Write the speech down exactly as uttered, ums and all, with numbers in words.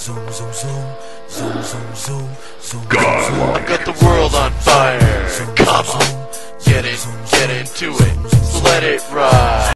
God, I got the world on fire. Come on, get it, get into it. Let it ride.